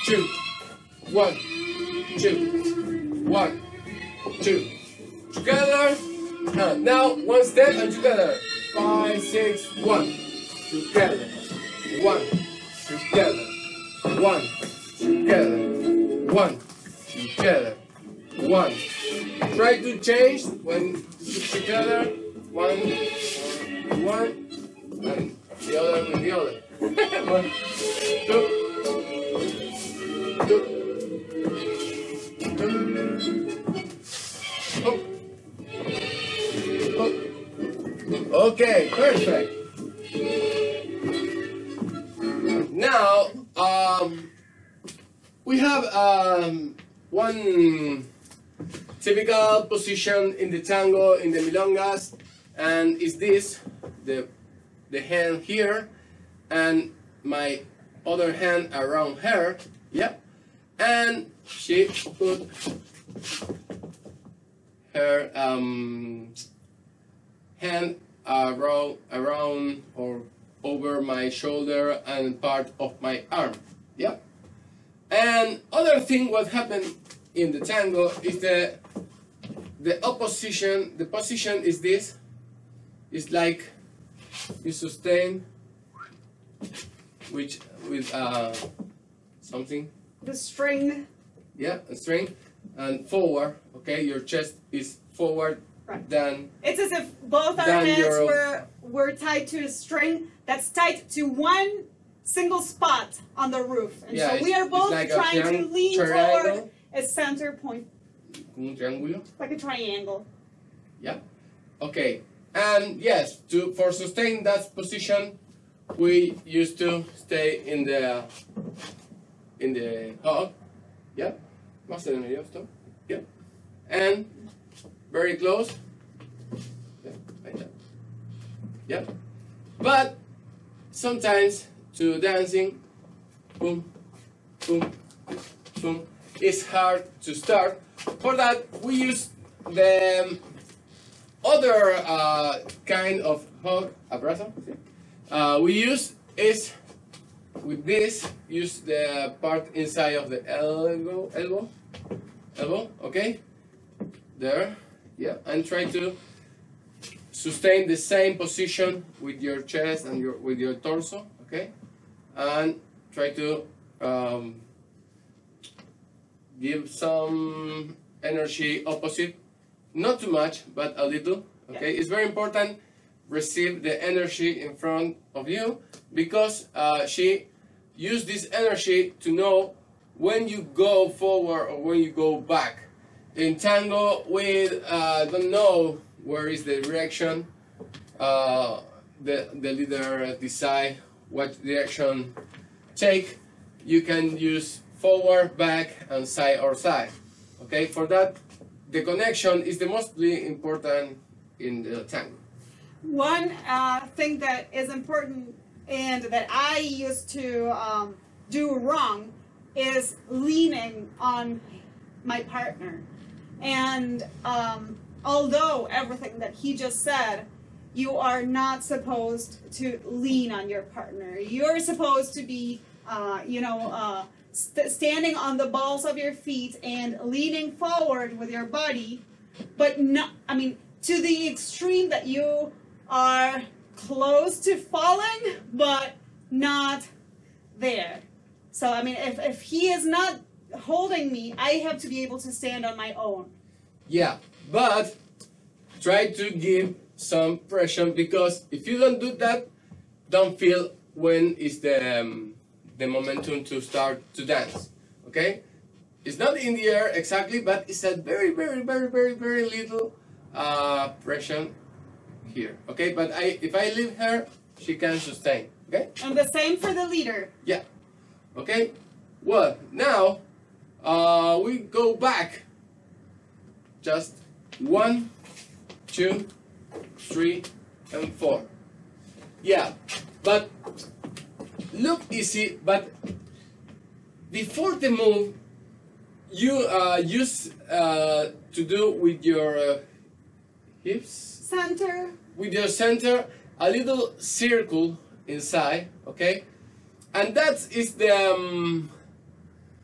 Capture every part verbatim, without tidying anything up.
two, one, two, one, two. Together. Uh, now one step and together. Five, six, one. Together. One. Together. One. Together. One. Together. One. Try to change when together. One. One. And the other with the other. One. Two. Two. Two. Oh. Okay, perfect. Now, um, we have um, one typical position in the tango, in the milongas, and is this, the, the hand here, and my other hand around her, yep, and she put her um, hand around, around or over my shoulder and part of my arm. Yeah. And other thing what happened in the tango is the the opposition. The position is this. It's like you sustain, which with uh something. The string. Yeah, a string, and forward. Okay, your chest is forward. Right. Then it's as if both our then hands your- were were tied to a string that's tied to one single spot on the roof. And Yeah, so we it's- are both it's like a trying to triang- lean triangle. toward a center point, un triángulo. like a triangle. Yeah. Okay. And yes, to for sustain that position, we used to stay in the in the hug. Yeah. Más en el medio esto. Yeah. And very close. Yeah. Like that. Yeah. But sometimes to dancing, boom, boom, boom, it's hard to start. For that, we use the other uh, kind of hug, abrazo. Uh, we use is with this. Use the part inside of the elbow, elbow, elbow. Okay, there. Yeah, and try to sustain the same position with your chest and your with your torso. Okay, and try to um, give some energy opposite. Not too much, but a little. Okay, it's very important. Receive the energy in front of you because uh, she use this energy to know when you go forward or when you go back. In tango, we uh, don't know where is the direction. Uh, the the leader decide what direction take. You can use forward, back, and side or side. Okay, for that, the connection is the mostly important in the tango. One uh, thing that is important and that I used to um, do wrong is leaning on my partner. And um, although everything that he just said, you are not supposed to lean on your partner. You're supposed to be, uh, you know, uh, st standing on the balls of your feet and leaning forward with your body, but not, I mean, to the extreme that you are close to falling, but not there. So, I mean, if, if he is not holding me, I have to be able to stand on my own. Yeah, but try to give some pressure because if you don't do that, don't feel when is the um, the momentum to start to dance. Okay, it's not in the air exactly, but it's a very, very, very, very, very little uh, pressure here. Okay, but I if I leave her, she can sustain. Okay. And the same for the leader. Yeah. Okay. Well, now uh, we go back. Just one, two, three, and four. Yeah, but look easy. But before the move, you uh, use uh, to do with your uh, hips, Center. with your center, a little circle inside. Okay, and that is the um,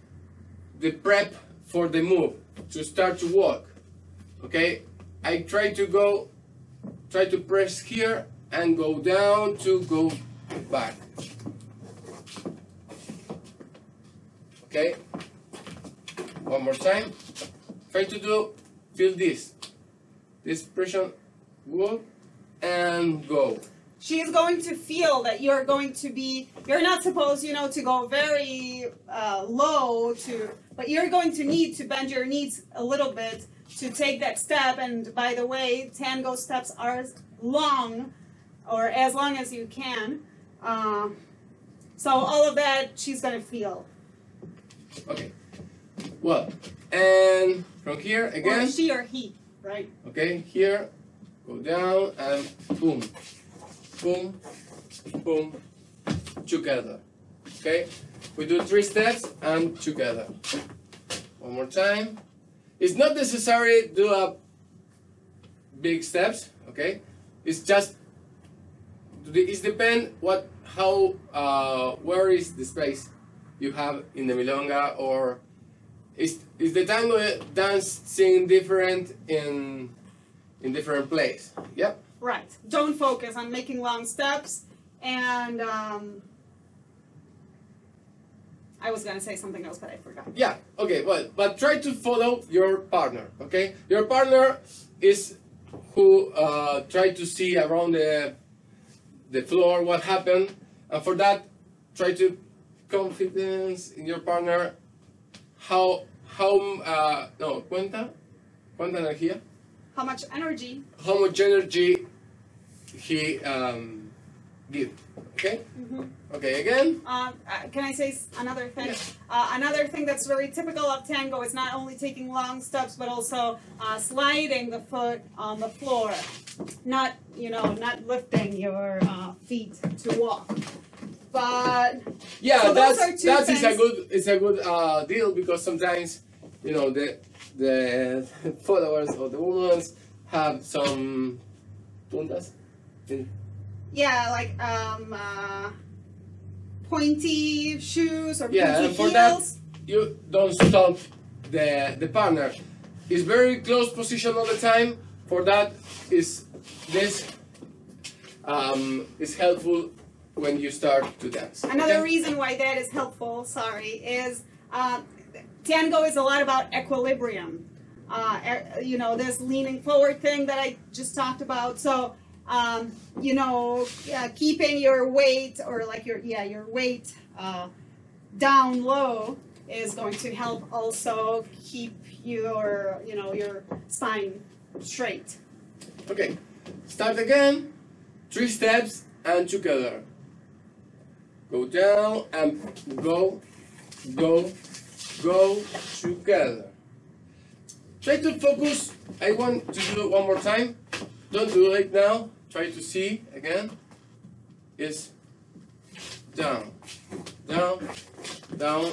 the prep for the move, to start to walk. Okay, I try to go, try to press here and go down to go back. Okay, one more time. Try to do, feel this, this pressure, walk and go. She is going to feel that you're going to be, you're not supposed, you know, to go very uh, low, to, but you're going to need to bend your knees a little bit to take that step. And by the way, tango steps are long, or as long as you can. Uh, so all of that she's going to feel. Okay. Well, and from here again. Or she or he, right? Okay, here, go down and boom. Boom, boom, together. Okay, we do three steps and together. One more time. It's not necessary to do a big steps. Okay, it's just it depends what how uh, where is the space you have in the milonga, or is is the tango dancing different in in different place? Yep. Right. Don't focus on making long steps. And um, I was going to say something else, but I forgot. Yeah, okay, well, but try to follow your partner, okay? Your partner is who uh, try to see around the, the floor what happened. And for that, try to confidence in your partner. How, how, uh, no, cuenta, cuenta energía. How much energy? How much energy he um, give, okay? Mm-hmm. Okay, again? Uh, uh, can I say s- another thing? Yeah. Uh, another thing that's very typical of tango is not only taking long steps, but also uh, sliding the foot on the floor. Not, you know, not lifting your uh, feet to walk. But Yeah, so those that's are two that is a things. good it's a good uh, deal, because sometimes, you know, the the followers or the women have some puntas. in- Yeah, like um, uh, pointy shoes or Yeah, pointy and for that heels. you don't stop the the partner. It's very close position all the time. For that is this um, is helpful when you start to dance. Another okay? reason why that is helpful, sorry, is uh, tango is a lot about equilibrium. Uh, e- you know, this leaning forward thing that I just talked about. So, um, you know, uh, keeping your weight, or like your, yeah, your weight uh, down low is going to help also keep your, you know, your spine straight. Okay, start again. Three steps and together. Go down and go, go, go together. Try to focus. I want to do it one more time. Don't do it now. Try to see again. Is down, down, down.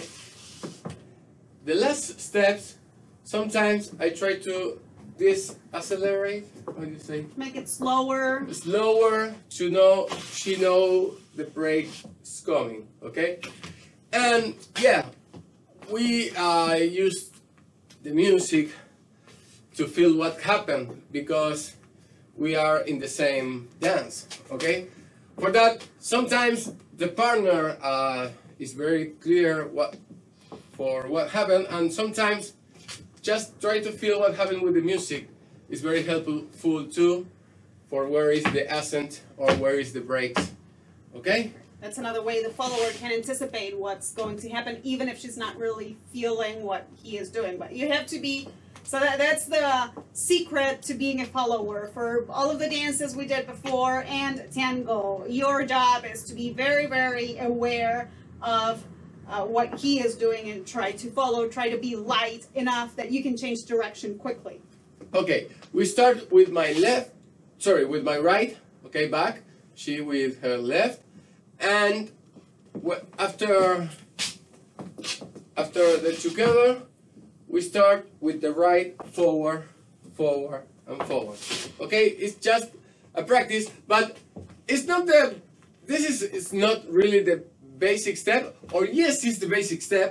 The last steps, sometimes I try to accelerate. How do you say? Make it slower. Slower to know she know the break is coming. Okay, and yeah, we uh, use the music to feel what happened, because we are in the same dance. Okay, for that sometimes the partner uh, is very clear what for what happened, and sometimes just try to feel what happened with the music is very helpful too, for where is the accent or where is the breaks. Okay? That's another way the follower can anticipate what's going to happen, even if she's not really feeling what he is doing. But you have to be, so that, that's the secret to being a follower. For all of the dances we did before and tango, your job is to be very, very aware of uh, what he is doing and try to follow, try to be light enough that you can change direction quickly. Okay, we start with my left, sorry, with my right, okay, back, she with her left, and wh- after, after the together, we start with the right, forward, forward, and forward. Okay, it's just a practice, but it's not the, this is it's not really the basic step, or yes, it's the basic step,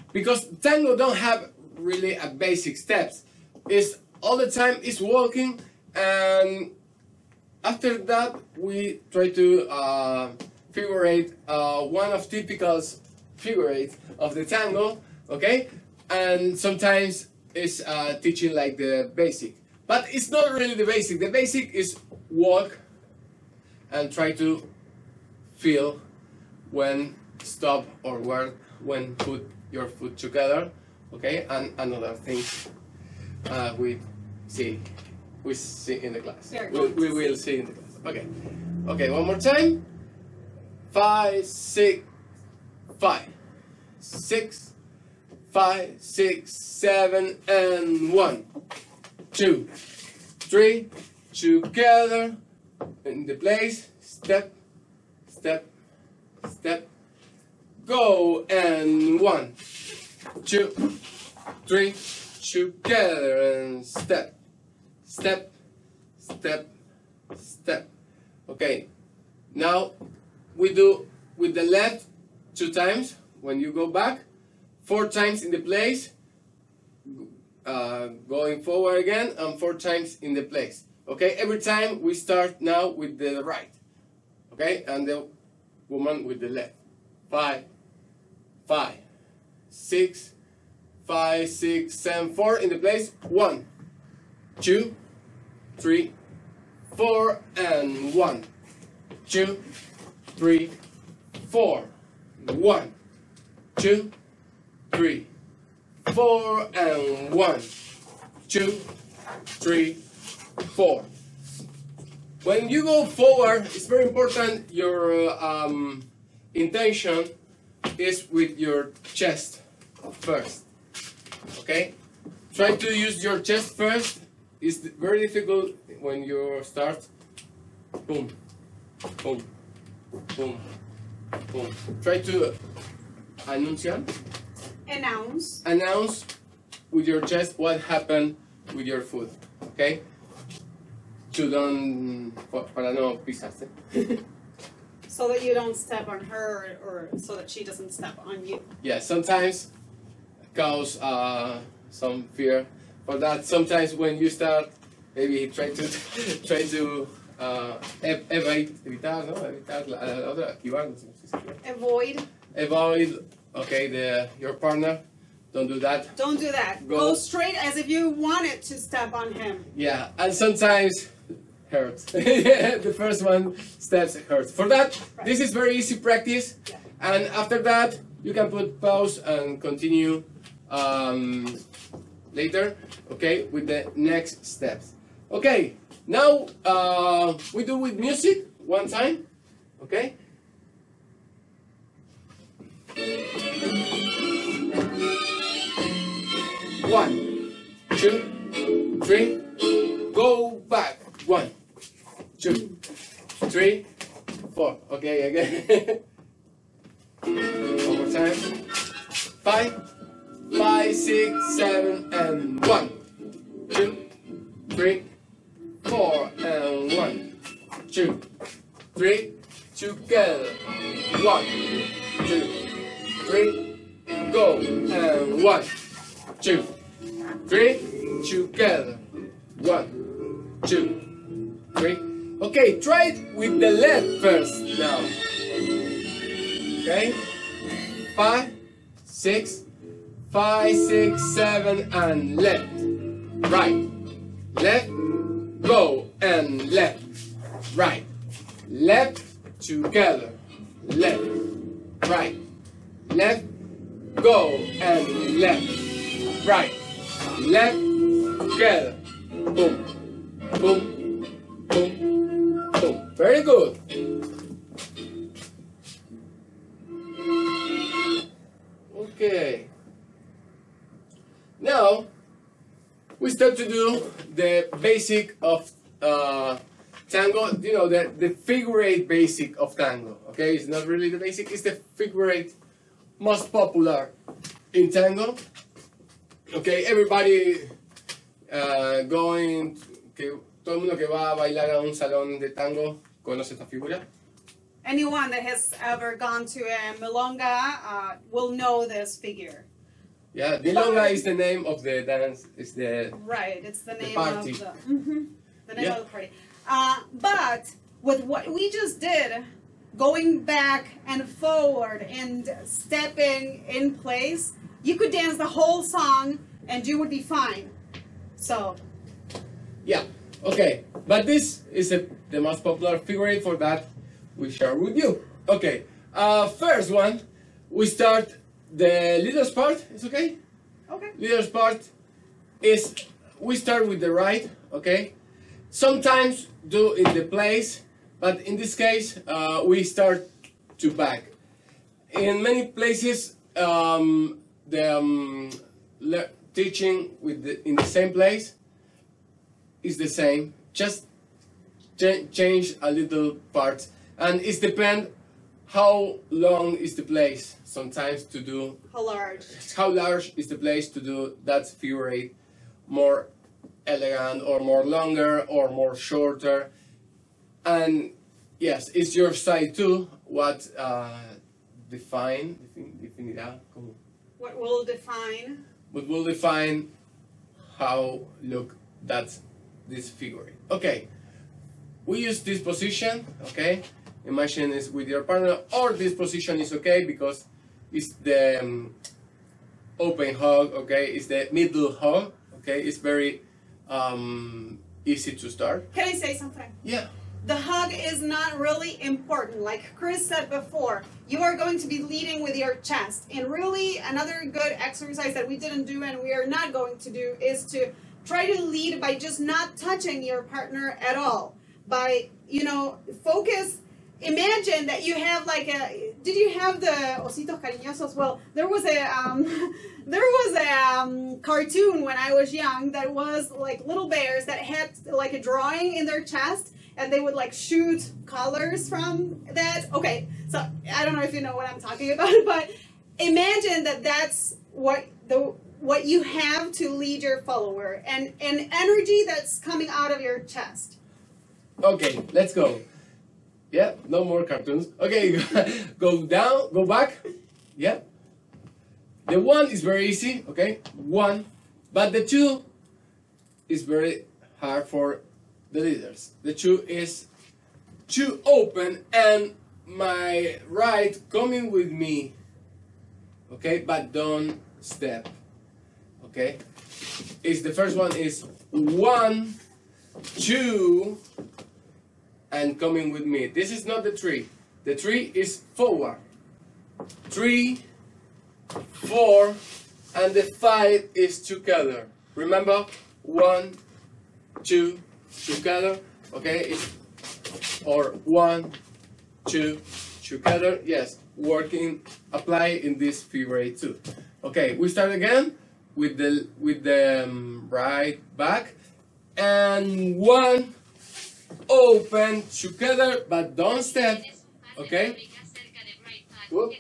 because tango don't have really a basic steps. It's all the time it's walking, and after that we try to uh, figure eight, uh, one of typical figure eight of the tango, okay? And sometimes it's uh, teaching like the basic, but it's not really the basic. The basic is walk and try to feel when stop or where when put your foot together, okay? And another thing uh, we see we see in the class. We, we will see in the class. Okay, okay. One more time. Five, six, five, six, five, six, seven, and one, two, three. Together in the place. Step, step, step. Go, and one, two, three. Together and step, step, step, step. Okay, now we do with the left two times when you go back, four times in the place, uh, going forward again, and four times in the place. Okay, every time we start now with the right. Okay, and the woman with the left. Five, five, six, five, six, seven, four in the place. One, two, three, four, and one, two, three, four, one, two, three, four, and one, two, three, four. When you go forward, it's very important your um, intention is with your chest first. Okay? Try to use your chest first. It's very difficult when you start. Boom, boom, boom, boom. Try to anunciar. Announce. Announce with your chest what happened with your foot. Okay? To don't, para no pisarse. So that you don't step on her, or so that she doesn't step on you. Yeah, sometimes cause uh, some fear. For that, sometimes when you start, maybe try to try to uh, ev evade, evitar, no, evitar la, la otra, esquivar, no sé si se esquiva. Avoid. Avoid, okay, the your partner. Don't do that. Don't do that. Go, Go straight as if you wanted to step on him. Yeah, and sometimes hurts. The first one steps hurts. For that, right. This is very easy practice, yeah. And after that, you can put pause and continue um, later, okay, with the next steps. Okay, now uh, we do with music one time, okay? One, two, three, go back. One, two, three, four. Okay, again. One more time. Five, five, six, seven, and one, two, three, four, and one, two, three, together. One, two, three, go, and one, two, three, together. One, two, three. Okay, try it with the left first now. Okay? Five, six, five, six, seven, and left. Right. Left, go, and left. Right. Left, together. Left. Right. Left, go, and left. Right. Left, together. Boom. Boom. Boom. Boom. Very good. Okay. Now, we start to do the basic of uh, tango, you know, the, the figure eight basic of tango. Okay, it's not really the basic, it's the figure eight most popular in tango. Okay, everybody uh, going, que, todo el mundo que va a bailar a un salón de tango conoce esta figura. Anyone that has ever gone to a milonga uh, will know this figure. Yeah, Milonga is the name of the dance. Is the Right, it's the name party. of the, mhm, the name Yeah. of the party. Uh, but with what we just did, going back and forward and stepping in place, you could dance the whole song and you would be fine. So, yeah. Okay, but this is a, the most popular figure eight for that we share with you. Okay, uh, first one, we start the leader's part. It's okay. okay. Leader's part is we start with the right. Okay. Sometimes do in the place, but in this case uh, we start to back. In many places, um, the um, le- teaching with the, in the same place is the same. Just ch- change a little part, and it depends how long is the place. Sometimes to do How large? how large is the place to do that figure eight more elegant or more longer or more shorter. And yes, it's your side too. What uh, define definirá como What will define? what will define how look that this figure. Okay, we use this position. Okay, imagine it's with your partner, or this position is okay because it's the um, open hug. Okay, it's the middle hug. Okay, it's very um, easy to start. Can I say something? Yeah. The hug is not really important. Like Chris said before, you are going to be leading with your chest. And really, another good exercise that we didn't do and we are not going to do is to try to lead by just not touching your partner at all. By, you know, focus. Imagine that you have like a, did you have the ositos cariñosos? Well, there was a, um, there was a um, cartoon when I was young that was like little bears that had like a drawing in their chest and they would like shoot colors from that. Okay, so I don't know if you know what I'm talking about, but imagine that that's what the, what you have to lead your follower and, and energy that's coming out of your chest. Okay, let's go. Yeah, no more cartoons. Okay, go down, go back. Yeah. The one is very easy, okay? One. But the two is very hard for the leaders. The two is two open and my right coming with me. Okay, but don't step. Okay? Is the first one is one, two, and coming with me. This is not the three. The three is forward. Three, four, and the five is together. Remember? One, two, together. Okay? It's, or one, two, together. Yes, working, apply in this figure eight too. Okay, we start again with the with the um, right back and one. Open together, but don't step. Okay? Whoop.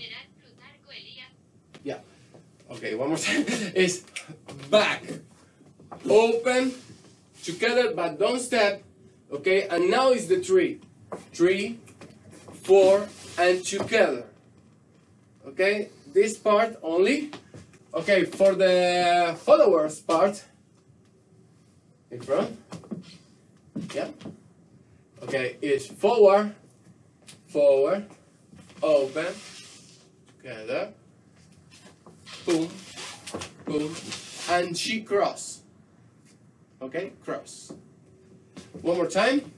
Yeah. Okay, one more time. It's back. Open together, but don't step. Okay, and now is the three. Three, four, and together. Okay, this part only. Okay, for the followers part. In front. Yeah. Okay, it's forward, forward, open, together, boom, boom, and she cross. Okay, cross. One more time.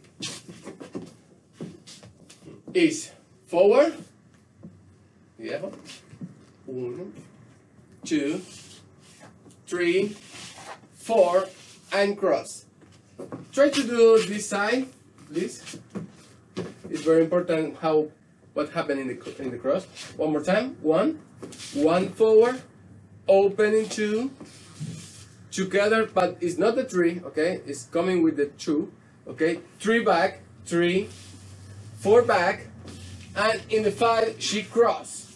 Is forward, yeah, one, two, three, four, and cross. Try to do this side. Please. It's very important how what happened in the in the cross. One more time. One, one forward, open in two, together, but it's not the three. Okay, it's coming with the two. Okay, three back, three, four back, and in the five she cross.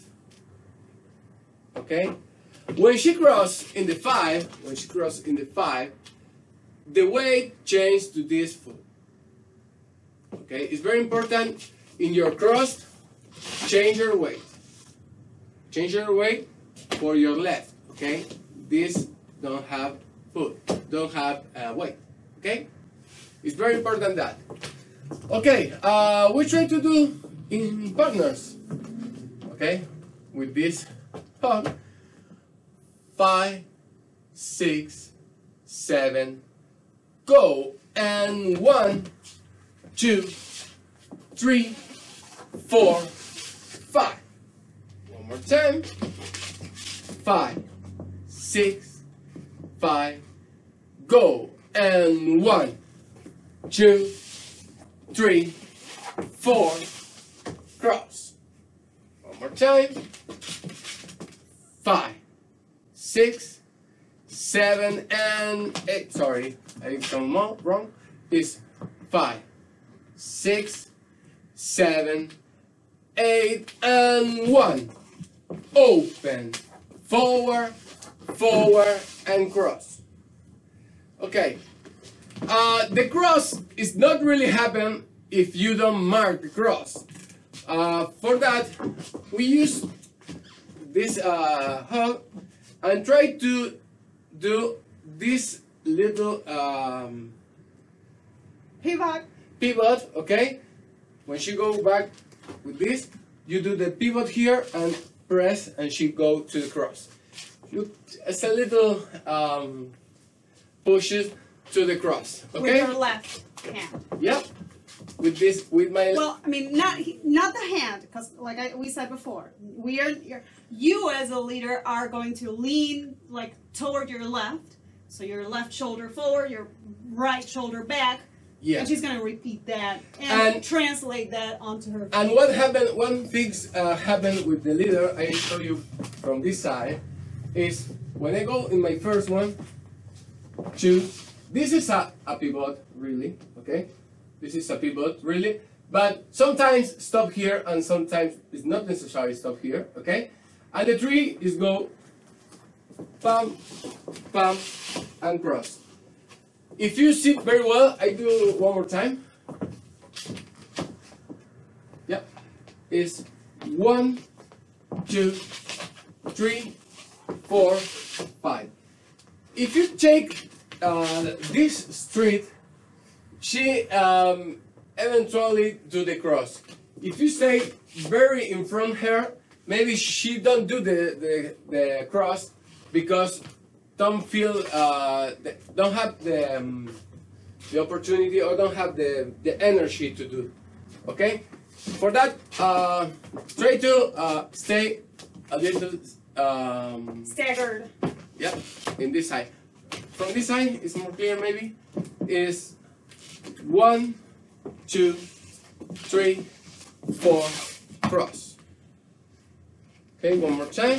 Okay, when she cross in the five, when she cross in the five, the weight changes to this foot. Okay, it's very important in your cross, change your weight. Change your weight for your left, okay? this don't have foot, don't have uh, weight. Okay, it's very important that. Okay, uh, we try to do in partners. Okay, with this hug. Five, six, seven, go, and one, two, three, four, five. One more time. Five, six, five, go, and one, two, three, four, cross. One more time. Five, six, seven, and eight. Sorry, I come wrong. It's five, six, seven, eight, and one. Open, forward, forward, and cross. Okay. Uh, the cross is not really happen if you don't mark the cross. Uh, for that, we use this uh, hug and try to do this little um, Pivot. pivot, okay? When she go back with this, you do the pivot here and press, and she go to the cross. You, it's a little um, pushes to the cross, okay? With your left hand. Yep. With this, with my. Well, I mean, not not the hand, because like I, we said before, we are you're, you as a leader are going to lean like toward your left, so your left shoulder forward, your right shoulder back. Yeah. And she's going to repeat that and, And- translate that onto her. And what happened? One thing uh, happened with the leader. I show you from this side is when I go in my first one, two. This is a, a pivot, really. Okay, this is a pivot, really. But sometimes stop here, and sometimes it's not necessary stop here. Okay, and the three is go, pam, pam, and cross. If you see very well, I do one more time. Yep. It's one, two, three, four, five. If you take uh, this street, she um, eventually do the cross. If you stay very in front of her, maybe she don't do the, the, the cross because don't feel uh, don't have the um, the opportunity or don't have the the energy to do. Okay, for that uh, try to uh, stay a little um, Staggered. yeah, in this side. From this side it's more clear. Maybe is one, two, three, four, cross. Okay, one more time.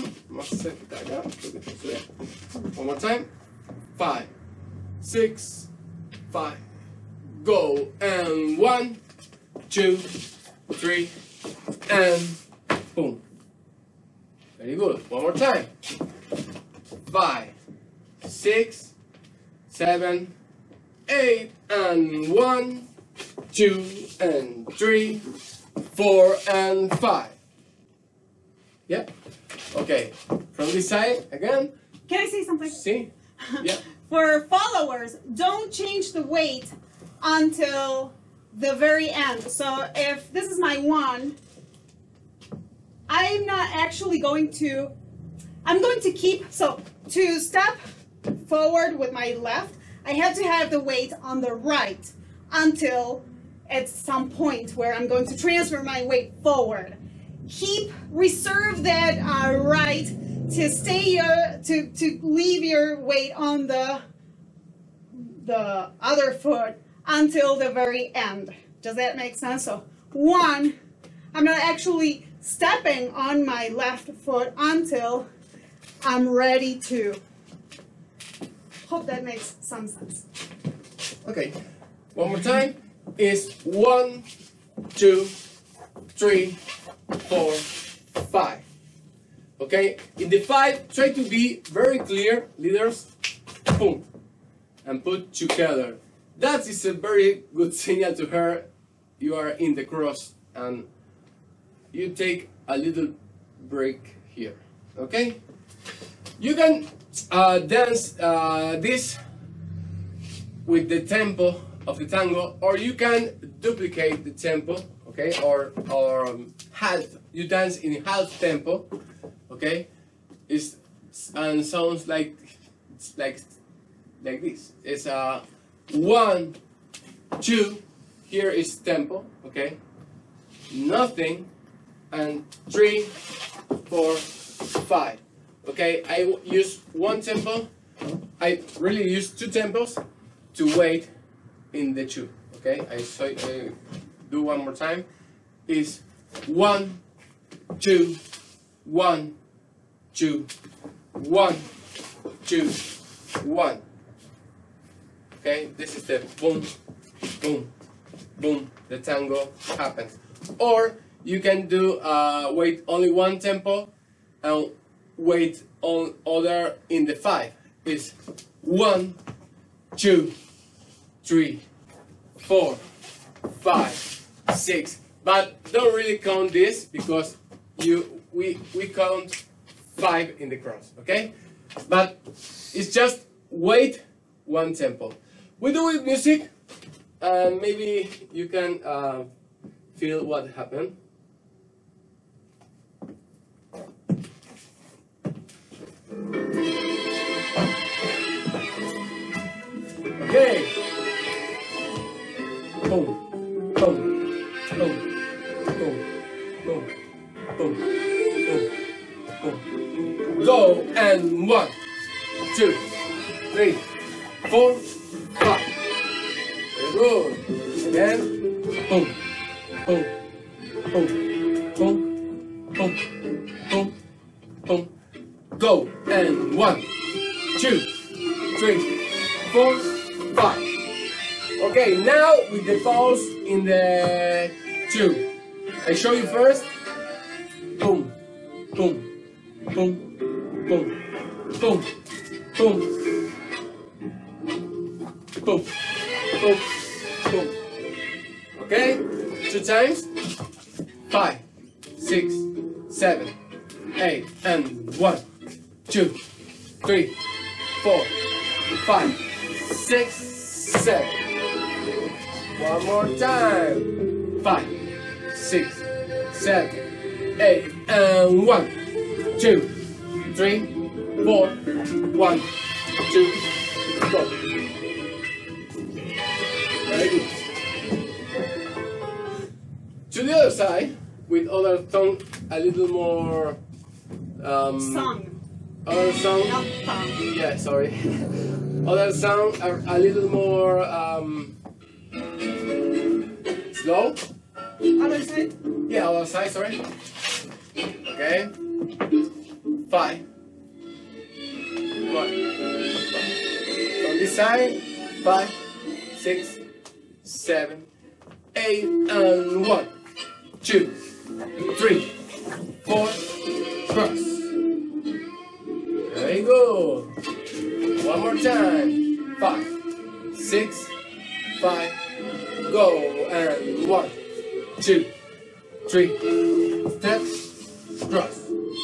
One more time. Five, six, five. Go, and one, two, three, and boom. Very good. One more time. Five, six, seven, eight, and one, two, and three, four, and five. Yep. Okay. From this side again. Can I say something? See? Yeah. For followers, don't change the weight until the very end. So if this is my one, I'm not actually going to, I'm going to keep, so to step forward with my left, I have to have the weight on the right until at some point where I'm going to transfer my weight forward. Keep, reserve that uh, right to stay, uh, to, to leave your weight on the, the other foot until the very end. Does that make sense? So one, I'm not actually stepping on my left foot until I'm ready to. Hope that makes some sense. Okay. One more time. Is one, two, three, four, five. Okay. In the five, try to be very clear, leaders. Boom, and put together. That is a very good signal to her. You are in the cross, and you take a little break here. Okay. You can uh, dance uh, this with the tempo of the tango, or you can duplicate the tempo, okay, or or um, half. You dance in half tempo, okay. It's and sounds like like like this. It's a uh, one, two. Here is tempo, okay. Nothing, and three, four, five. Okay, I use one tempo. I really use two tempos to wait in the two. Okay, I so uh, do one more time. Is one, two, one, two, one, two, one. Okay, this is the boom, boom, boom. The tango happens. Or you can do uh, wait only one tempo and wait on other in the five. Is one, two, three, four, five, six. But don't really count this because you we we count five in the cross, okay? But it's just wait one tempo. We do with music, and maybe you can uh, feel what happened. Okay. Boom, boom, boom, boom, boom, boom, boom, boom. Go and one, two, three, four, five. Very good. Again. Boom, boom, boom, boom, boom, boom, boom. Go and one, two, three, four, five. Okay, now with the pause in the two. I show you first. Boom, boom, boom, boom, boom, boom, boom, boom, boom. Okay, two times. Five, six, seven, eight, and one, two, three, four, five, six, seven. One more time. Five, six, seven, eight, and one, two, three, four, one, two, four. Very good. To the other side, with other tongue a little more um, Song. other song. Not song. Yeah, sorry. Other sound are a little more um, slow. Other side. Yeah, other side, sorry. Okay. Five. One. On this side, five, six, seven, eight, and one, two, three, four, cross. Very good. One more time. Five, six, five, go, and one, two, three, step, cross.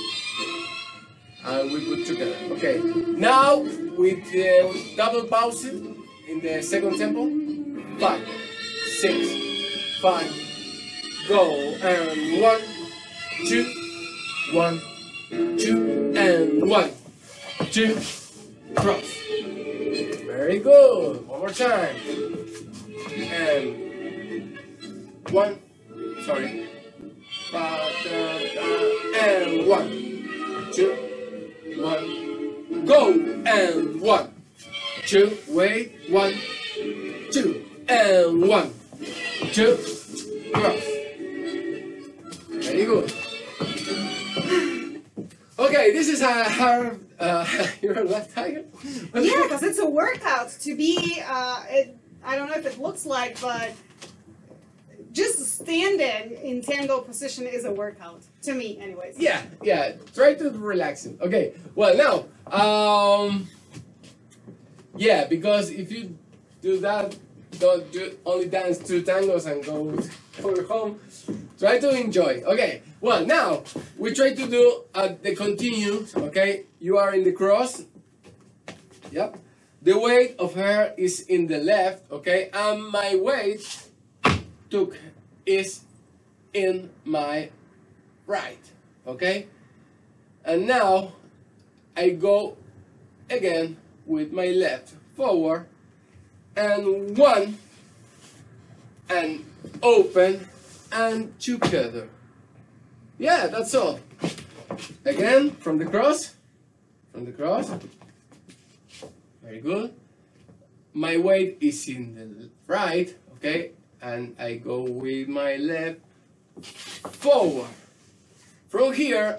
And we put together. Okay. Now with the double pause in the second tempo. Five, six, five, go, and one, two, one, two, and one, two, cross. Very good. One more time. And one, sorry. And one, two, one, go, and one, two, wait, one, two, and one, two, cross. Very good. Okay, this is a hard. Uh, you're left tiger. Yeah, because it's a workout to be. Uh, it, I don't know if it looks like, but just standing in tango position is a workout to me, anyways. Yeah, yeah. Try to relax it. Okay. Well, now, um, yeah, because if you do that, don't do only dance two tangos and go go home. Try to enjoy. Okay. Well, now we try to do uh, the continues. Okay. You are in the cross, Yep. The weight of her is in the left, okay, and my weight took is in my right, okay. And now I go again with my left forward and one and open and together. Yeah, that's all. Again from the cross, from the cross. Very good. My weight is in the right, okay, and I go with my left forward. From here,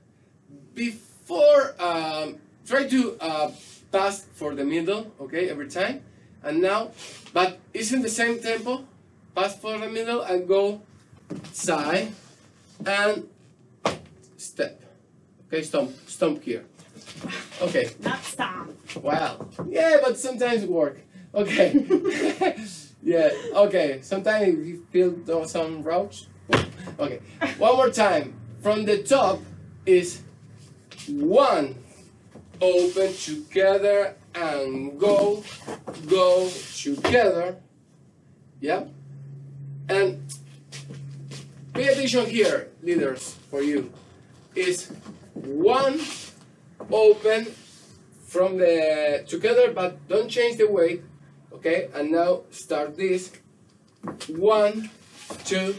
before, um, try to uh, pass for the middle, okay, every time. And now, but it's in the same tempo. Pass for the middle and go side and step. Okay, stomp, stomp here. Okay. Not stop. Wow. Yeah, but sometimes it work. Okay. Yeah. Okay. Sometimes you feel some roach. Okay. One more time. From the top is one. Open together and go, go together. Yeah. And pay attention here, leaders, for you. Is one open from the together, but don't change the weight. Okay, and now start this. One, two,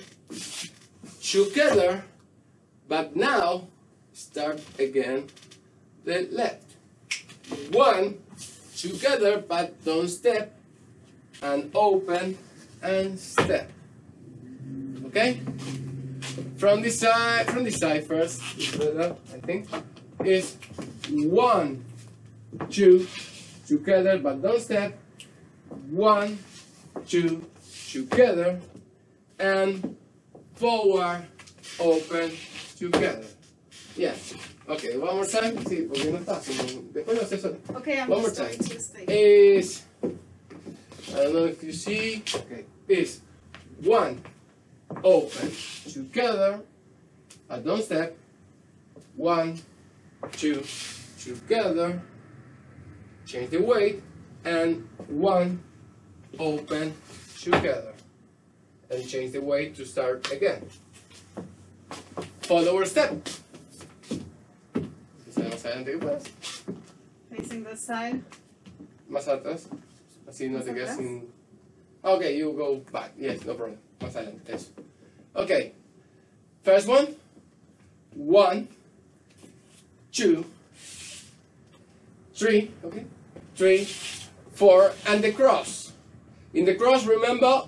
together, but now start again the left. One, together, but don't step, and open and step. Okay? From this side, from this side first, I think, is one, two, together, but don't step. One, two, together, and forward, open, together. Yes. Okay, one more time. Sí, porque no está. Después lo haces solo. Okay, I'm one more just time. going to think. Is, I don't know if you see. Okay, is one, open, together, but don't step. One, two, together, change the weight, and one, open, together, and change the weight to start again. Follow our step. Más adelante que puedas. Facing this side. Más atrás. Así no Más te quedas atrás. sin. Okay, you go back. Yes, no problem. Más adelante. Eso. Okay. First one. One. Two. Three. Okay. Three. Four. And the cross. In the cross, remember.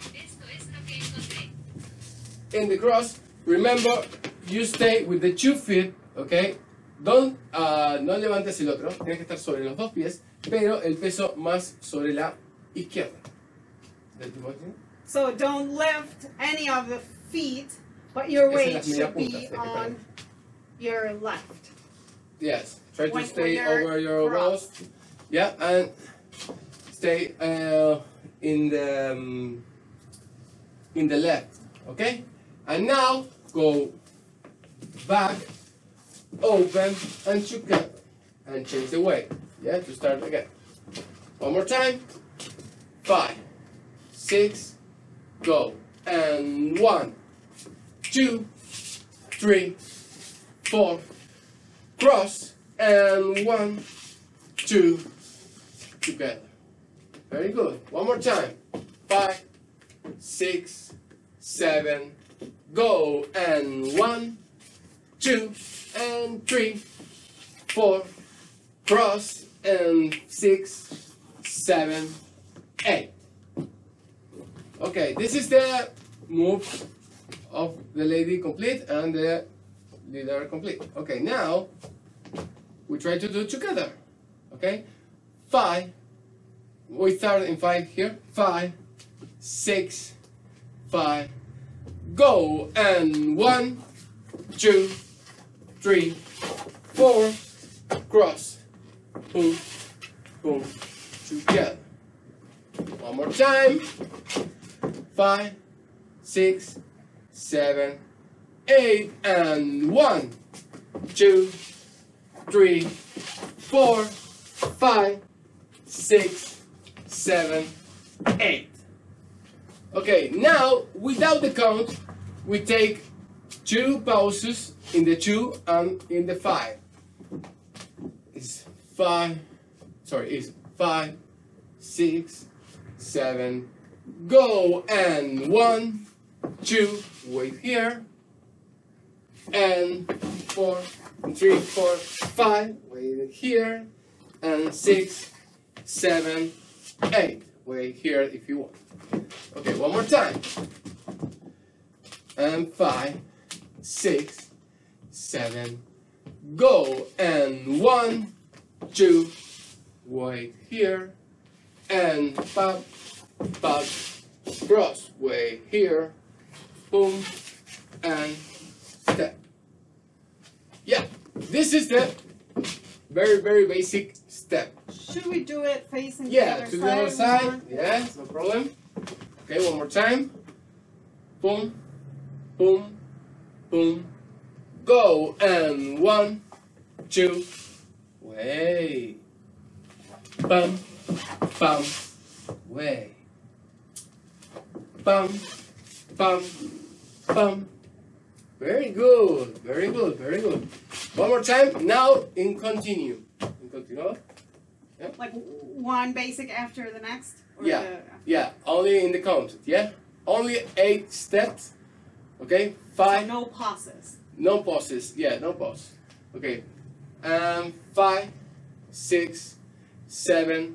In the cross, remember, you stay with the two feet. Okay. Don't, uh, no levantes el otro, tienes que estar sobre los dos pies, pero el peso más sobre la izquierda. So don't lift any of the feet, but your weight Esas las should be mediapuntas, on your left. Yes, try to When- stay when you're over your crossed. elbows. Yeah, and stay uh, in the um, in the left. Okay, and now go back. Open and together and change the weight. Yeah, to start again. One more time. Five, six, go. And one, two, three, four, cross, and one, two, together. Very good. One more time. Five, six, seven, go. And one, two, and three, four, cross, and six, seven, eight. Okay, this is the move of the lady complete and the leader complete. Okay, now we try to do it together. Okay, five. We start in five here. Five, six, five, go, and one, two, three, four, cross, boom, boom, together. One more time. Five, six, seven, eight, and one, two, three, four, five, six, seven, eight. Okay, now without the count, we take two pauses in the two and in the five. It's five, sorry, it's five, six, seven, go, and one, two, wait here, and four, three, four, five, wait here, and six, seven, eight, wait here if you want. Okay, one more time. And five, six, seven, go, and one, two, wait here, and pop, pop, cross, wait here, boom, and step. Yeah, this is the very, very basic step. Should we do it facing Yeah, the other to side? the other side. Yeah, no problem. Okay, one more time. Boom, boom, boom. Go, and one, two, way. Bum, bum, way. Bum, bum, bum. Very good, very good, very good. One more time. Now in continue. In continue. Yeah. Like one basic after the next? Or Yeah, the, yeah, only in the count, yeah? Only eight steps, okay? so Five, no pauses. no pauses, yeah, no pause. Okay, um, five, six, seven,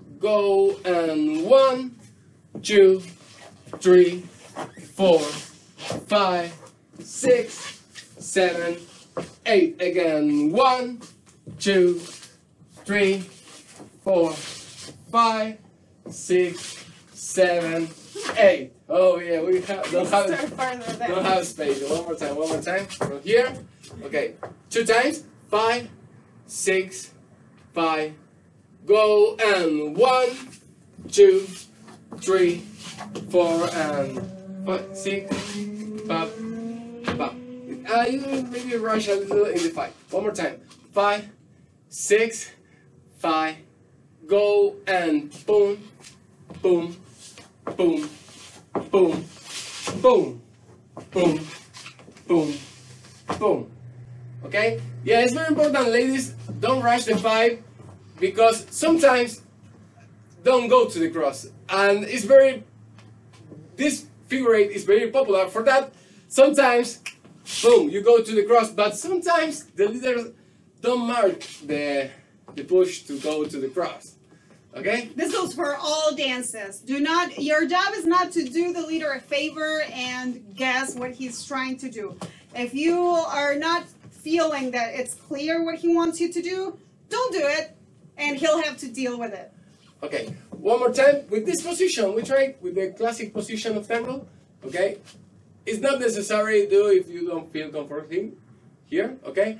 go, and one, two, three, four, five, six, seven, eight. Again, one, two, three, four, five, six, seven, eight. Oh yeah, we have, don't have Start farther than don't have space. One more time, one more time. From here. Okay, two times. Five, six, five. Go, and one, two, three, four, and five, six, five, five. Uh, you maybe rush a little in the five. One more time. Five, six, five. Go, and boom, boom, boom, boom, boom, boom, boom, boom. Okay? Yeah, it's very important, ladies. Don't rush the five because sometimes don't go to the cross. And it's very, this figure eight is very popular for that. Sometimes, boom, you go to the cross, but sometimes the leaders don't mark the, the push to go to the cross. Okay? This goes for all dances. Do not, your job is not to do the leader a favor and guess what he's trying to do. If you are not feeling that it's clear what he wants you to do, don't do it, and he'll have to deal with it. Okay, one more time. With this position, we try with the classic position of tango. Okay? It's not necessary to do if you don't feel comfortable here. Okay?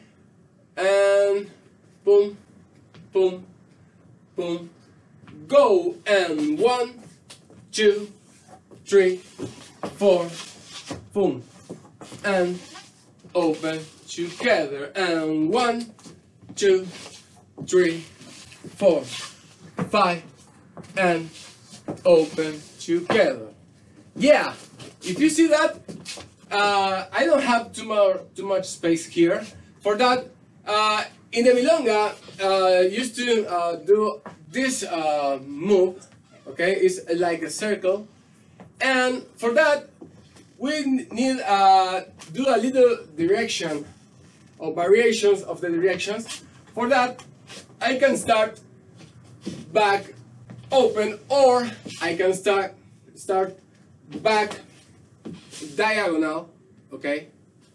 And boom, boom, boom. Go, and one, two, three, four, boom, and open together, and one, two, three, four, five, and open together. Yeah, if you see that, uh, I don't have too more too much space here. For that, uh, in the milonga, uh, used to uh, do this uh, move, okay, is like a circle, and for that we need uh, do a little direction or variations of the directions. For that, I can start back open, or I can start start back diagonal, okay,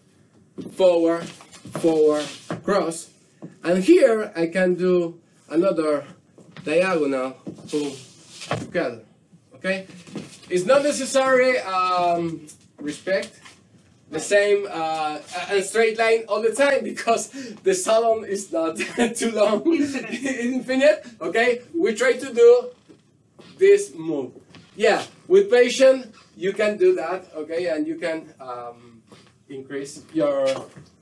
forward, forward, cross, and here I can do another diagonal, boom, together. Okay, it's not necessary um, respect the same uh, and straight line all the time because the salon is not too long, Infinite. infinite. Okay, we try to do this move. Yeah, with patience you can do that. Okay, and you can um, increase your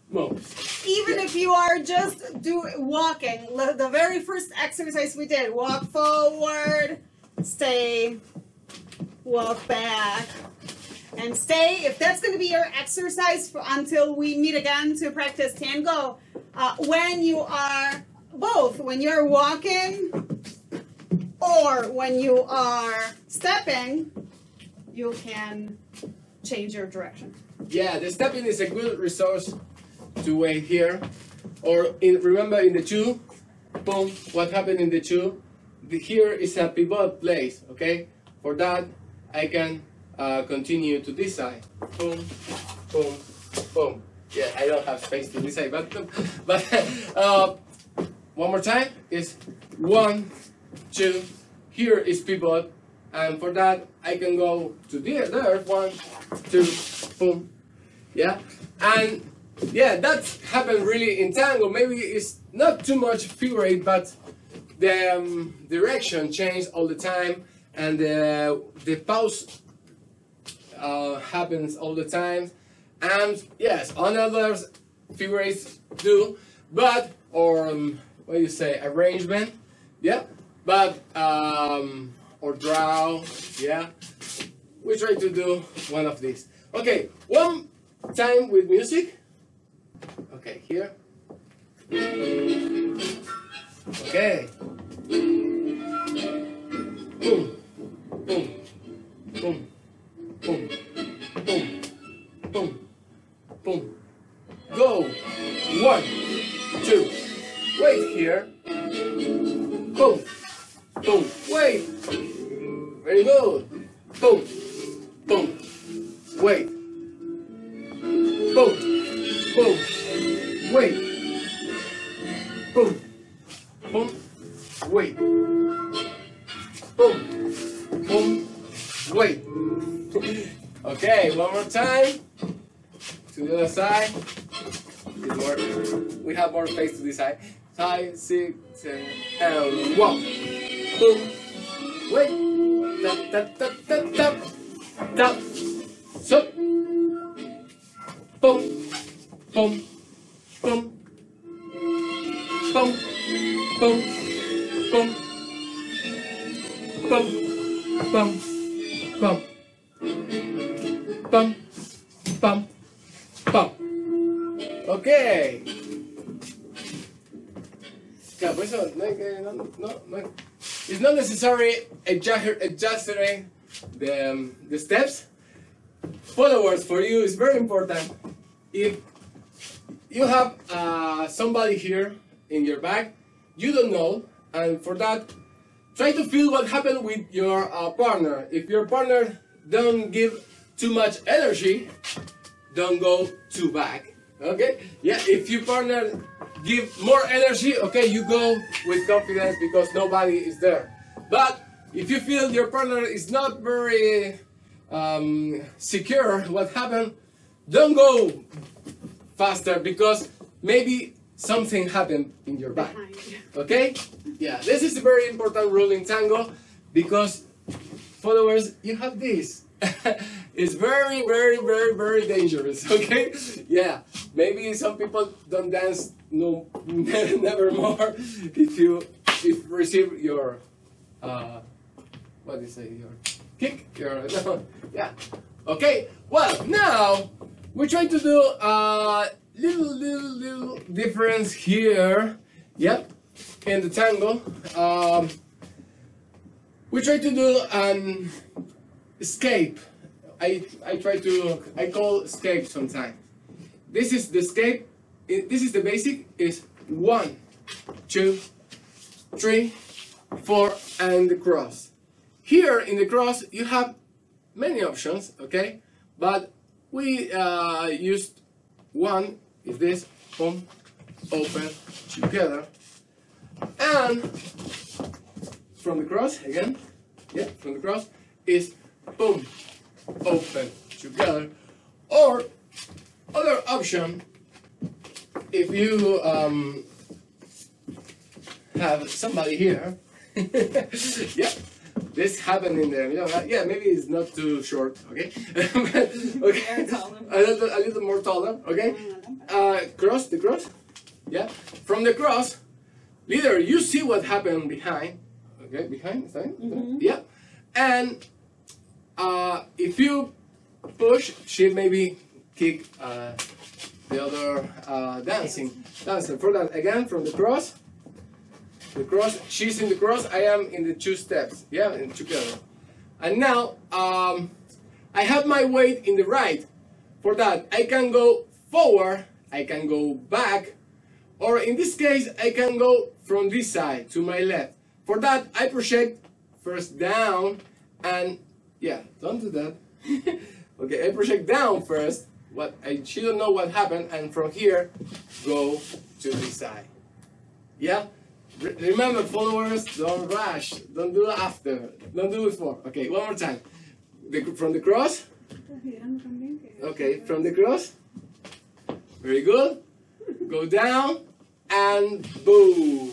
most. Even Yeah. if you are just do walking, le- the very first exercise we did, walk forward, stay, walk back, and stay. If that's going to be your exercise for, until we meet again to practice tango, uh, when you are both, when you're walking or when you are stepping, you can change your direction. Yeah, the stepping is a good resource to wait here. Or in, remember in the two, boom, what happened in the two? The, here is a pivot place, okay? For that, I can uh, continue to this side. Boom, boom, boom. Yeah, I don't have space to this side, but, but uh, one more time is one, two, here is pivot, and for that, I can go to there, there, one, two, boom, yeah? And yeah, that happened really in tango. Maybe it's not too much figure eight, but the um, direction changed all the time, and uh, the pause uh, happens all the time. And yes, on others figure eights do, but or um, what do you say, arrangement, yeah, but um, or draw, yeah. We try to do one of these. Okay, one time with music. Okay, here. Okay. Boom, boom, boom, boom, boom, boom, boom. Go. One, two. Wait here. Boom, boom. Wait. Very good. Boom, boom. Wait. Boom, boom. Wait. Boom. Boom. Wait. Boom. Boom. Wait. Okay, one more time. To the other side. It's more, we have more space to this side. Five, six, seven, and one. Boom. Wait. Tap, tap, tap, tap, tap. Tap. So. Boom. Boom. Boom. Boom. Boom. Boom. Boom. Boom. Boom. Boom. Boom. Boom. Okay. Yeah, pues eso, no, hay que- no, no, no. It's not necessary exaggerate the, um, the steps. Followers for you is very important. If you have uh, somebody here in your back, you don't know, and for that, try to feel what happened with your uh, partner. If your partner don't give too much energy, don't go too back. Okay? Yeah, if your partner give more energy, okay, you go with confidence because nobody is there. But if you feel your partner is not very um, secure, what happened, don't go faster because maybe something happened in your back. Okay? Yeah, this is a very important rule in tango because followers, you have this. It's very, very, very, very dangerous. Okay? Yeah, maybe some people don't dance no never more if you if you receive your uh, what do you say, your kick, your no, yeah. Okay, well now we're trying to do a little little little difference here, yep, in the tango. Um, we try to do an escape. I I try to I call escape sometimes. This is the escape. This is the basic. Is one, two, three, four, and the cross. Here in the cross you have many options, okay? But we uh, used one. Is this boom, open, together, and from the cross again. Yeah, from the cross is boom, open, together, or other option. If you um, have somebody here, yeah, This happened in the middle. Yeah, maybe it's not too short. Okay. Okay. A little, a little more taller. Okay. Uh, cross the cross. Yeah. From the cross, leader, you see what happened behind. Okay, behind. Is that it? Mm-hmm. Yeah. And uh, if you push, she maybe kick uh, the other uh, dancing dancer. For that, again, from the cross. The cross, she's in the cross, I am in the two steps, yeah, and together. And now, um, I have my weight in the right. For that, I can go forward, I can go back, or in this case, I can go from this side to my left. For that, I project first down, and yeah, don't do that. Okay, I project down first, what I, she don't know what happened, and from here, go to this side. Yeah? Remember, followers, don't rush. Don't do it after. Don't do it before. Okay, one more time. The, from the cross. Okay, from the cross. Very good. Go down and boom.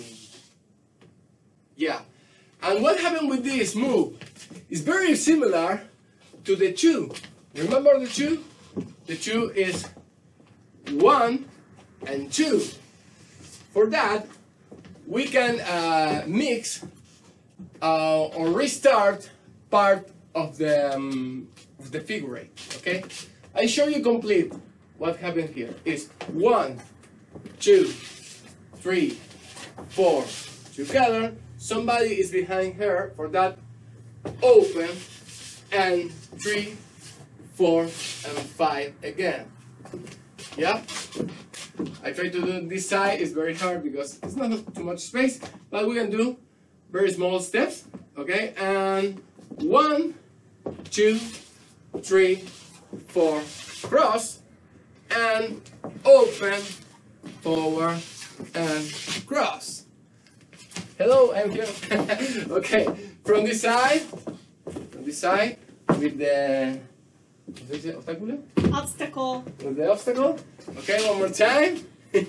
Yeah. And what happened with this move is very similar to the two. Remember the two? The two is one and two. For that, we can uh, mix uh, or restart part of the, um, of the figure eight, okay? I show you complete what happened here. Is one, two, three, four, together. Somebody is behind her, for that, open, and three, four, and five again. Yeah? I try to do this side, it's very hard because it's not too much space, but we can do very small steps, okay? And one, two, three, four, cross, and open, forward, and cross. Hello, I'm here. Okay, from this side, from this side, with the obstacle? Obstacle. With the obstacle. Okay, one more time.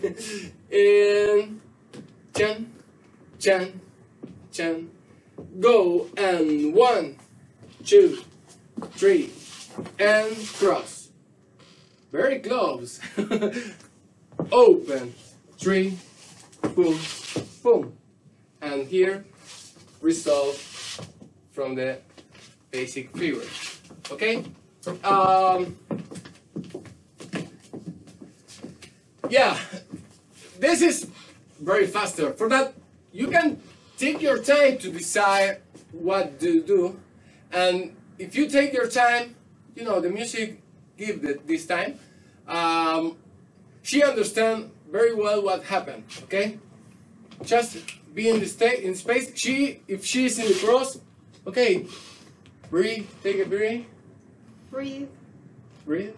In chan, chan, chan. Go and one, two, three, and cross. Very close. Open, three, boom, boom. And here, resolve from the basic figure. Okay? Um, yeah, this is very faster. For that, you can take your time to decide what to do. And if you take your time, you know, the music give the, this time. Um, she understands very well what happened, okay? Just be in the state, in space. She, if she's in the cross, okay, breathe, take a breathe. Breathe. Breathe.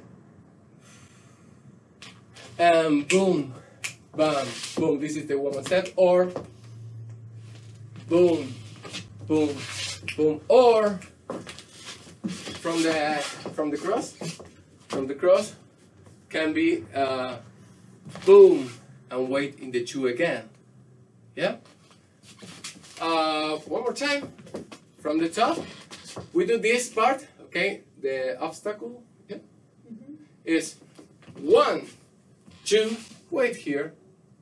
And boom, bam, boom. This is the woman step. Or boom, boom, boom. Or from the from the cross, from the cross can be uh, boom and wait in the two again. Yeah. Uh, one more time from the top. We do this part. Okay. The obstacle, yeah, mm-hmm. is one, two, wait here,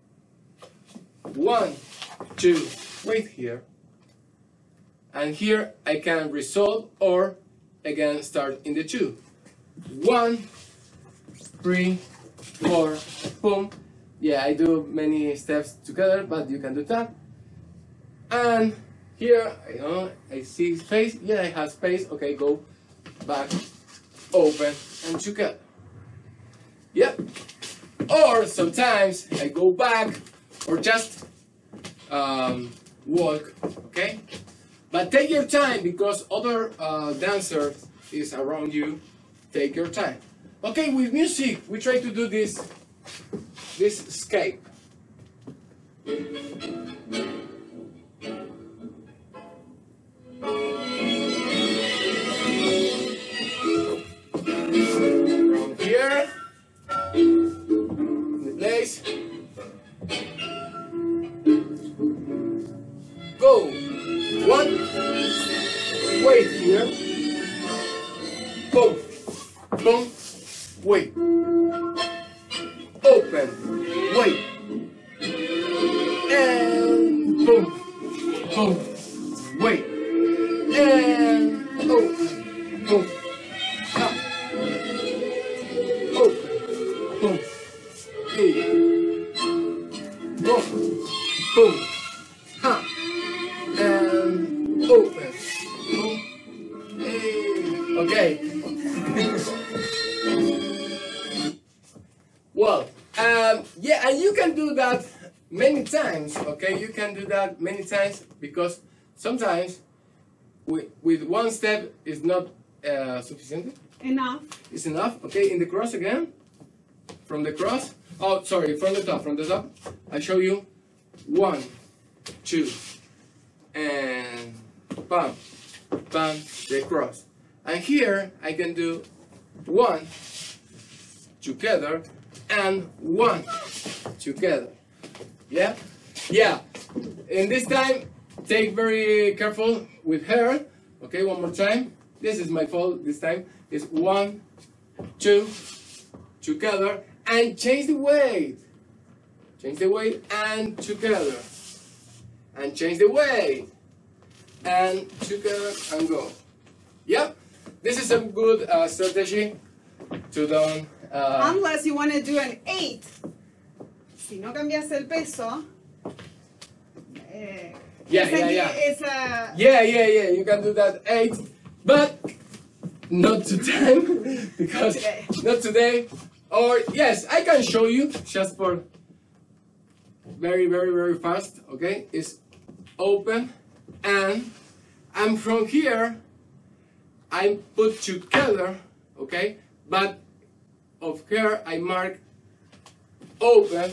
one, two, wait here, and here I can resolve or again start in the two. One, three, four, boom. Yeah, I do many steps together, but you can do that. And here, you know, I see space. Yeah, I have space. Okay, go. Back, open, and together. Yep. Or sometimes I go back or just um, walk, okay? But take your time because other uh, dancers is around you. Take your time. Okay, with music, we try to do this, this escape. Go. One, weight here. Boom, boom, weight. Open, weight. And boom, boom, weight. And open, boom, up. Open, boom, eight. Boom, boom, up. And open, boom, eight. Okay. Well, um, yeah, and you can do that many times, okay? You can do that many times because sometimes with, with one step is not uh, sufficient. Enough. It's enough, okay? In the cross again, from the cross, oh, sorry, from the top, from the top, I show you one, two, and bam, bam, the cross. And here I can do one, together, and one together. Yeah? Yeah. And this time, take very careful with her. Okay, one more time. This is my fault this time. It's one, two, together, and change the weight. Change the weight and together. And change the weight. And together and go. Yeah? This is a good uh, strategy to don't Uh, Unless you want to do an eight. Si no cambias el peso. Eh, yeah, it's yeah, a, yeah. It's a, yeah, yeah, yeah. You can do that eight, but not today because Not today. not today. Or yes, I can show you just for very, very, very fast. Okay, it's open and and from here I put together. Okay, but of here I mark open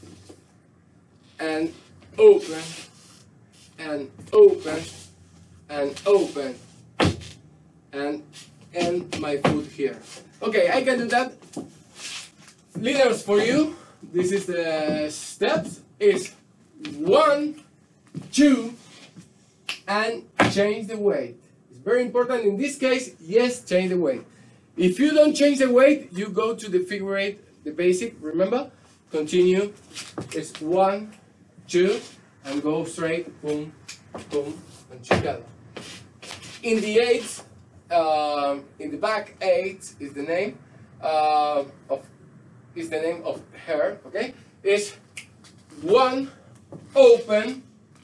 and open and open and open and end my foot here. Okay, I can do that. Leaders for you. This is the steps. Is one, two, and change the weight. It's very important in this case. Yes, change the weight. If you don't change the weight, you go to the figure eight, the basic, remember? Continue. It's one, two, and go straight, boom, boom, and together. In the eight, um, in the back, eight is the name uh, of is the name of her. Okay, it's one, open,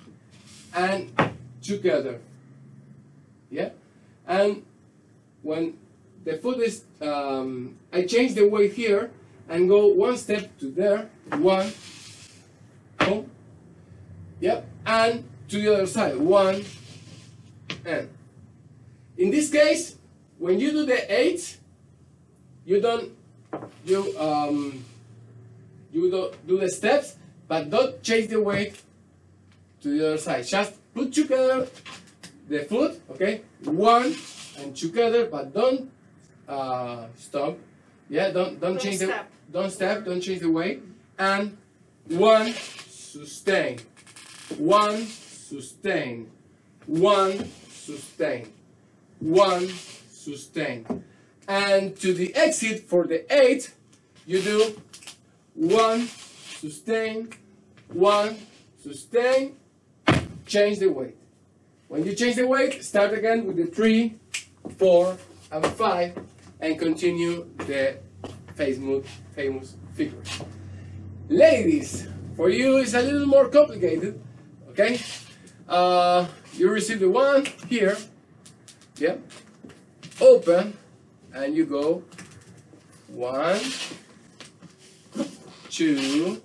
and together. Yeah, and when the foot is, um, I change the weight here and go one step to there, one, boom, yep, and to the other side, one, and. In this case, when you do the eight, you don't, you, um, you don't do the steps, but don't change the weight to the other side. Just put together the foot, okay, one, and together, but don't uh, stop. Yeah, don't don't, Don't change step. the don't step, don't change the weight. And one, sustain. One, sustain. One, sustain. One, sustain. And to the exit for the eight, you do one, sustain, one, sustain, change the weight. When you change the weight, start again with the three, four, and five, and continue the famous, famous figure. Ladies, for you it's a little more complicated, okay? Uh, you receive the one here, yeah, open, and you go one, two,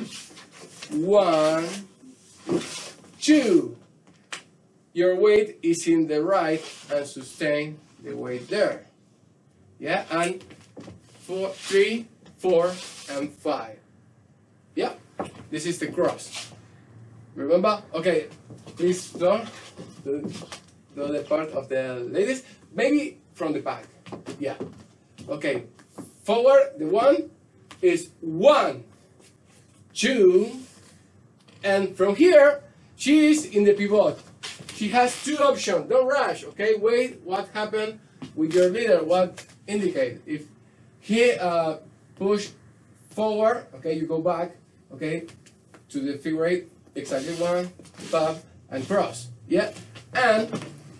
one, two. Your weight is in the right and sustain the weight there. Yeah, and four, three, four, and five. Yeah, this is the cross. Remember? Okay, please don't do the other part of the ladies. Maybe from the back. Yeah. Okay. Forward, the one is one, two, and from here she is in the pivot. he has two options. Don't rush, okay? Wait, what happened with your leader? What indicate? If he uh, push forward, okay, you go back, okay, to the figure eight, exactly one, pop, and cross. Yeah, and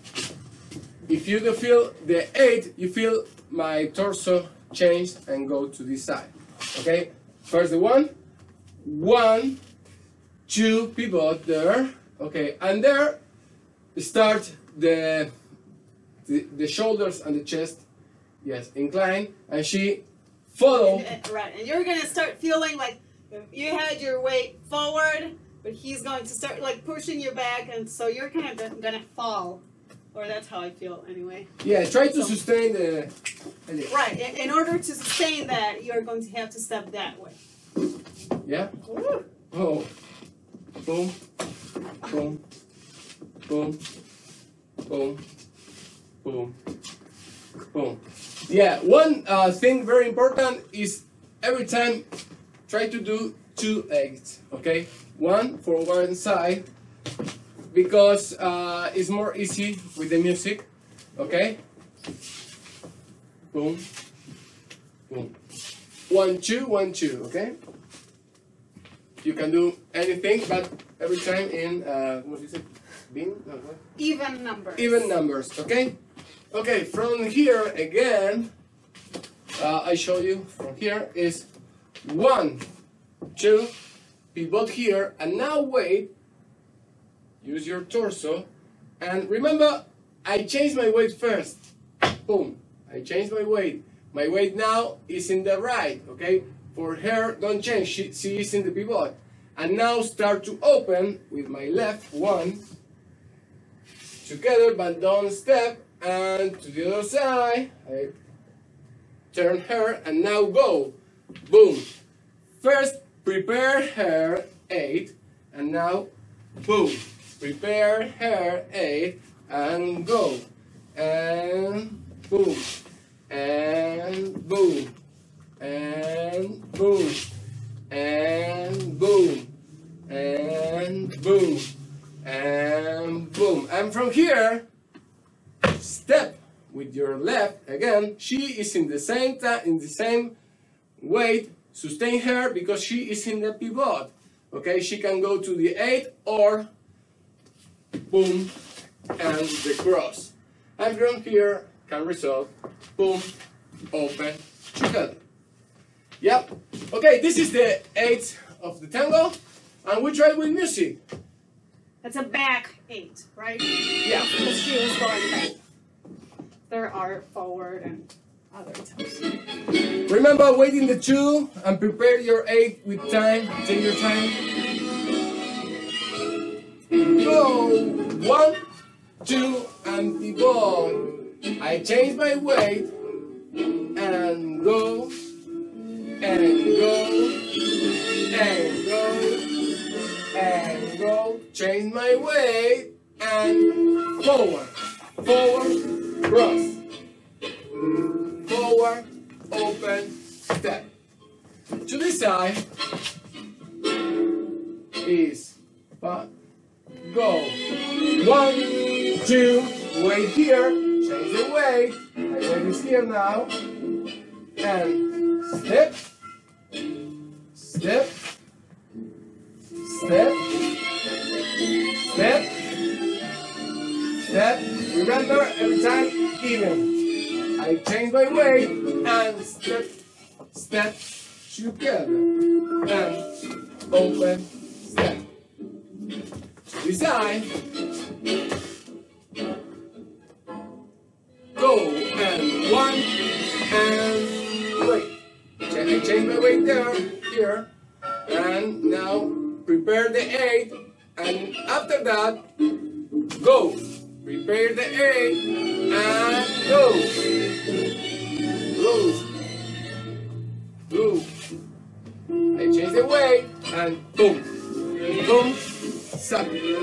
if you do feel the eight, you feel my torso change and go to this side. Okay, first the one, one, two, pivot there. Okay, and there start the the, the shoulders and the chest. Yes, incline, and she follow. Right, and you're gonna start feeling like you had your weight forward, but he's going to start like pushing you back, and so you're kind of gonna fall. Or that's how I feel anyway. Yeah, try to so, sustain the... Right, in, in order to sustain that, you're going to have to step that way. Yeah? Woo. Oh. Boom. Boom. Boom. Boom. Boom. Boom. Yeah, one uh, thing very important is every time try to do two legs, okay? One for one side, because uh, it's more easy with the music, okay? Boom, boom. One, two, one, two, okay? You can do anything, but every time in, uh, what is it? Bin? No, what? Even numbers. Even numbers, okay? Okay, from here again, uh, I show you from here is one, two, pivot here, and now wait. Use your torso, and remember, I changed my weight first. Boom, I changed my weight. My weight now is in the right, okay? For her, don't change, she, she is in the pivot. And now start to open with my left, one, together, but don't step, and to the other side, I turn her, and now go. Boom. First, prepare her, eight, and now, boom. Prepare her, eight, and go. And boom. And boom. And boom. And boom. And boom. And boom. And from here, step with your left again. She is in the same time, in the same weight. Sustain her because she is in the pivot. Okay, she can go to the eight or boom, and the cross. And from here can resolve, boom, open, together. Yep. Okay, this is the eight of the tango, and we try with music. That's a back eight, right? Yeah. Because she was going back. There are forward and other times. Remember, waiting the two and prepare your eight with time. Take your time. Go. One, two, and pivot. I change my weight and go and go and go and go. Change my weight and forward, forward, cross, forward, open, step. To the side is five. Go. One, two, wait here, change the weight. My weight is here now. And step, step, step, step, step. Remember, every time even. I change my weight and step, step, together. And open, step. Design. Go and one and wait. I change my weight there, here, and now prepare the eight, and after that, go. Prepare the eight and go. Go. Go. I change the weight and boom, boom. Suck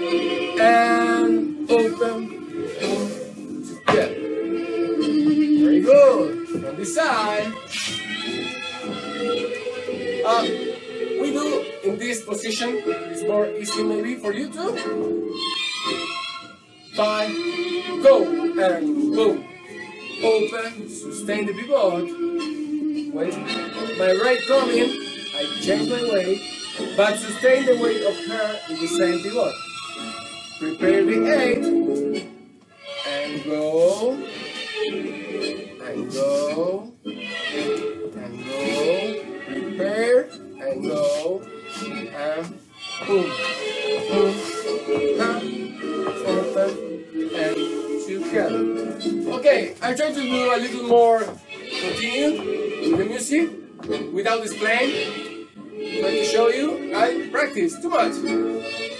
and open, boom, together. Very good. From this side, uh, we do in this position. It's more easy maybe for you too. five, go, and boom. Open, sustain the pivot. When my right come in, I change my weight, but sustain the weight of her in the same pivot. Prepare the eight, and go, and go, and go, prepare, and go, and boom, boom, ha, open, and together. Okay, I try to do a little more continue with the music without displaying. Try to show you. I practice too much. Boom.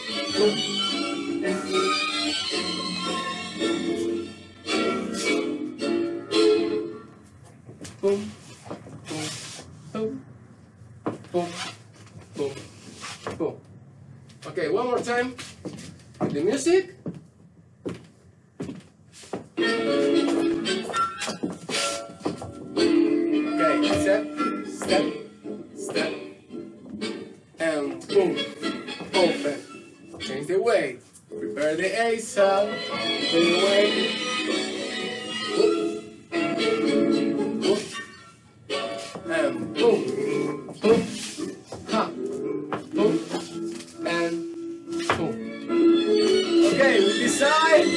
Boom, boom, boom, boom, boom, boom. Okay, one more time with the music. Okay, step, step, step, and boom, open. Change the weight. Prepare the ace out. Prepare the weight. Whoop. Whoop. And boom, boom, ha, boom, and boom. Okay, with this side.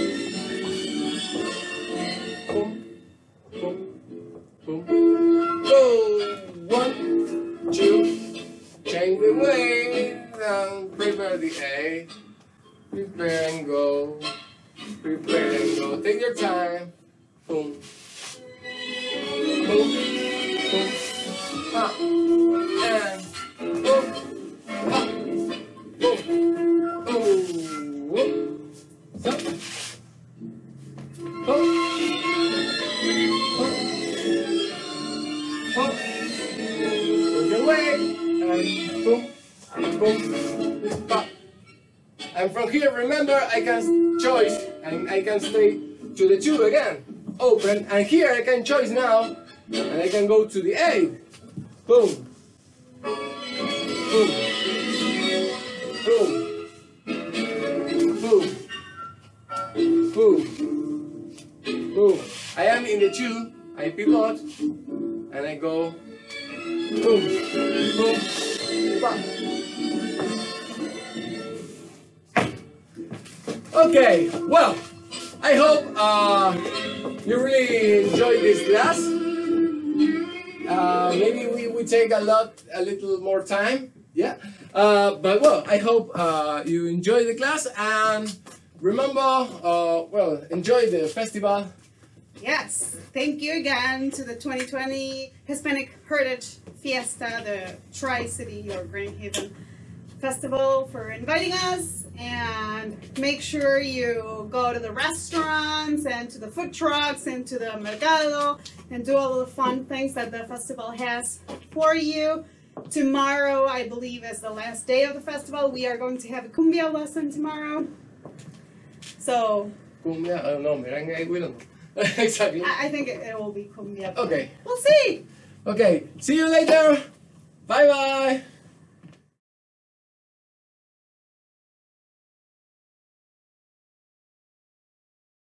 Boom, boom, boom. Go. One, two. Change the weight. And prepare the A. Prepare and go. Prepare and go. Take your time. Boom. Boom. Boom. Ha. And boom. Ha. Boom. Boom. Whoop. Stop. Hop. Hop. Hop. Take your weight. And boom. Boom. Pop. And from here, remember, I can choose and I can stay to the two again. Open, and here I can choose now, and I can go to the eight. Boom. Boom. Boom. Boom. Boom. Boom. I am in the two. I pivot, and I go. Boom. Boom. Bam. Okay, well, I hope uh, you really enjoyed this class. Uh, maybe we, we take a lot, a little more time, yeah. Uh, but well, I hope uh, you enjoy the class, and remember, uh, well, enjoy the festival. Yes, thank you again to the twenty twenty Hispanic Heritage Fiesta, the Tri-City or Grand Haven Festival, for inviting us, and make sure you go to the restaurants and to the food trucks and to the mercado and do all the fun things that the festival has for you. Tomorrow, I believe, is the last day of the festival. We are going to have a cumbia lesson tomorrow. So Cumbia, oh no, merengue, we don't know. Exactly. I, I think it, it will be cumbia. Okay. We'll see. Okay, see you later. Bye bye.